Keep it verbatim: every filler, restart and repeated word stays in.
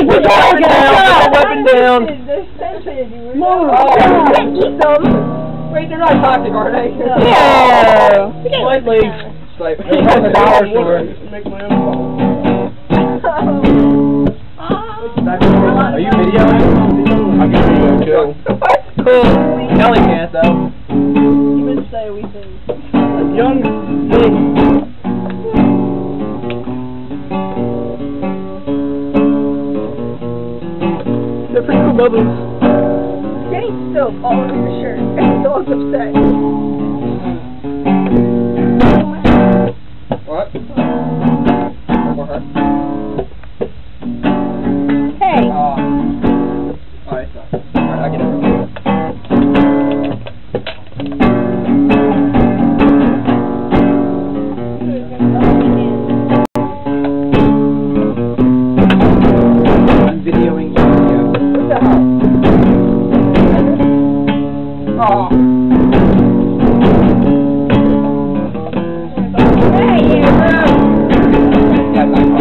Put the weapon down! Put the weapon down! They're scented. No! Eat them! Wait, they're not toxic, are they? Yeah! Slightly. Slightly. From the dollar store. Make my own ball. Are you videoing? I'm gonna video too. Cool. Kelly can't though. Even say we think. Young They're pretty cool bubbles. Getting soap all over your shirt. And the dog's upset. What? For her? Hey. Uh, Alright, so. Alright, I'll get it. I'm videoing you. What the hell? Oh. Hey, you. Yeah,